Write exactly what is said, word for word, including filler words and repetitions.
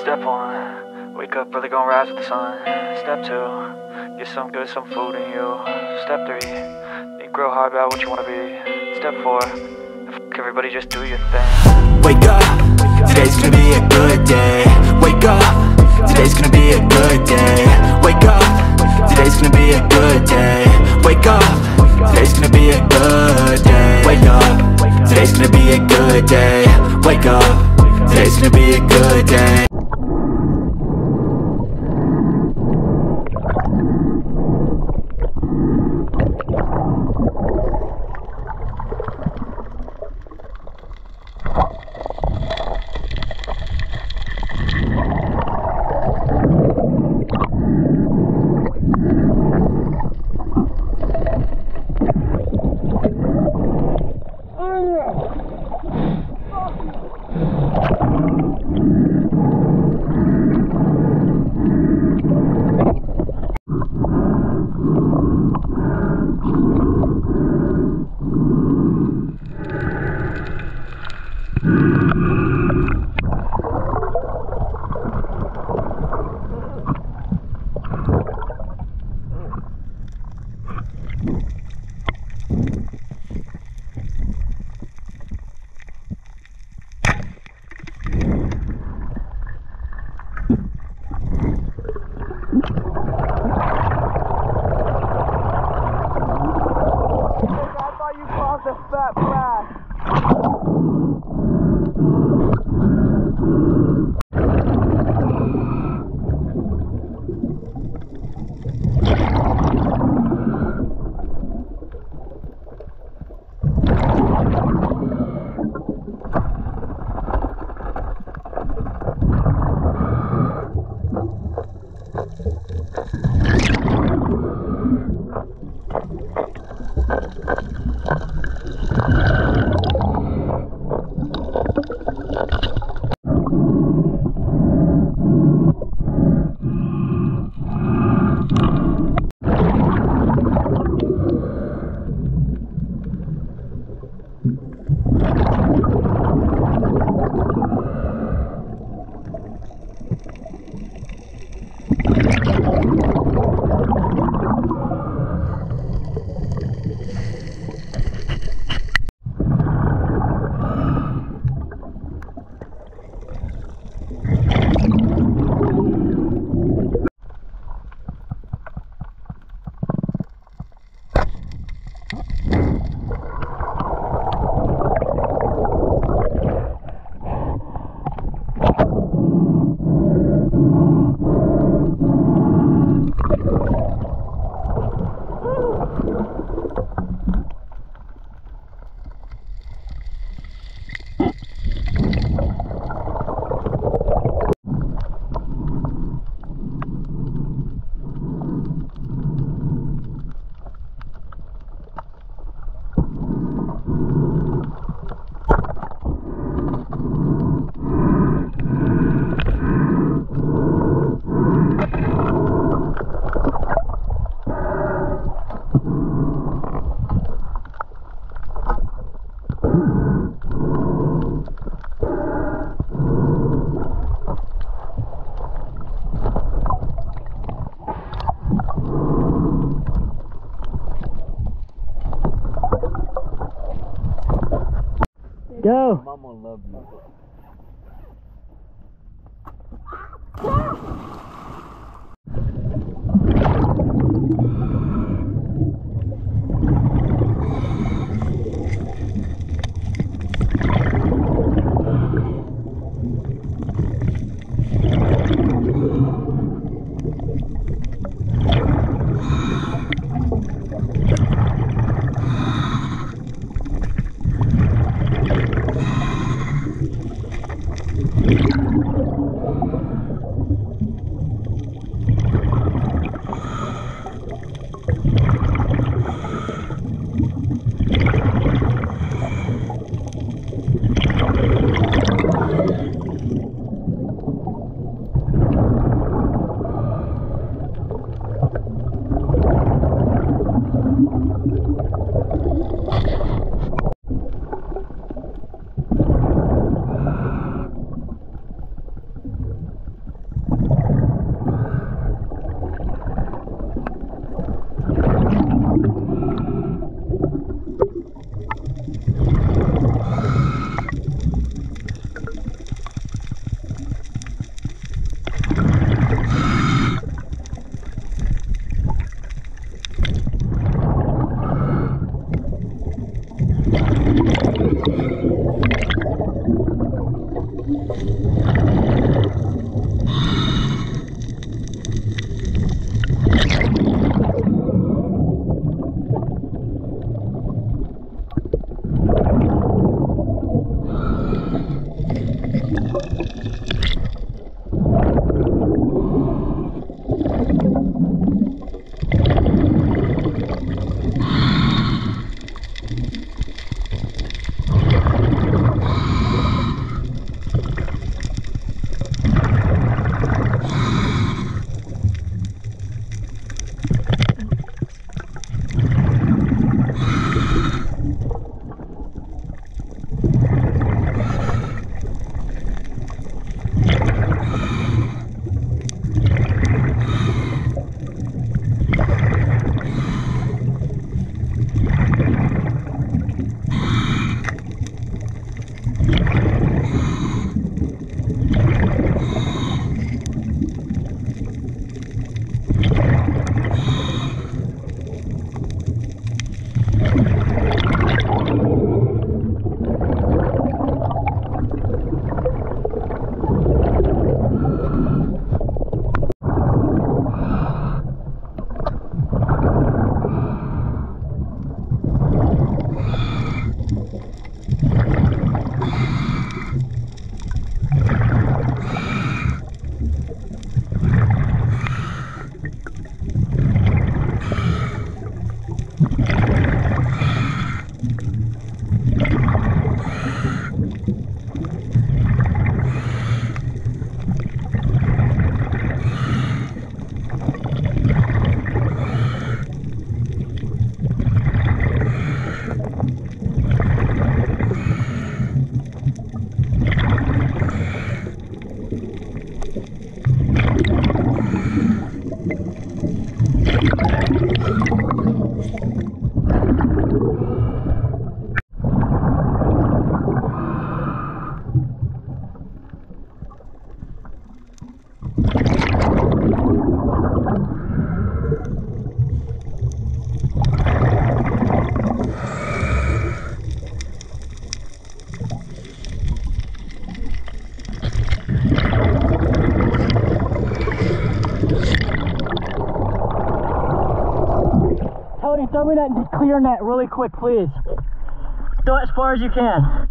Step one, wake up early, gonna rise with the sun. Step two, get some good, some food in you. Step three, think real hard about what you wanna be. Step four, fuck everybody, just do your thing. Wake up, today's gonna be a good day. Wake up, today's gonna be a good day. Wake up, today's gonna be a good day. Wake up, today's gonna be a good day. Wake up, today's gonna be a good day. Wake up, today's gonna be a good day. Go! Mama love you. throw me that clear net really quick, please. Throw it as far as you can.